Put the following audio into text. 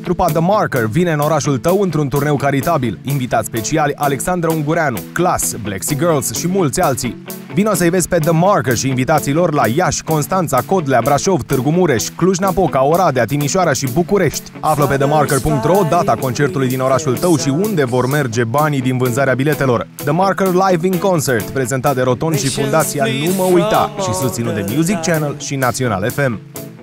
Trupa The Marker vine în orașul tău într-un turneu caritabil. Invitați speciali Alexandra Ungureanu, Class, Black Sea Girls și mulți alții. Vino să-i vezi pe The Marker și invitații lor la Iași, Constanța, Codlea, Brașov, Târgu Mureș, Cluj-Napoca, Oradea, Timișoara și București. Află pe themarker.ro data concertului din orașul tău și unde vor merge banii din vânzarea biletelor. The Marker Live in Concert, prezentat de Roton și Fundația Nu Mă Uita și susținut de Music Channel și Național FM.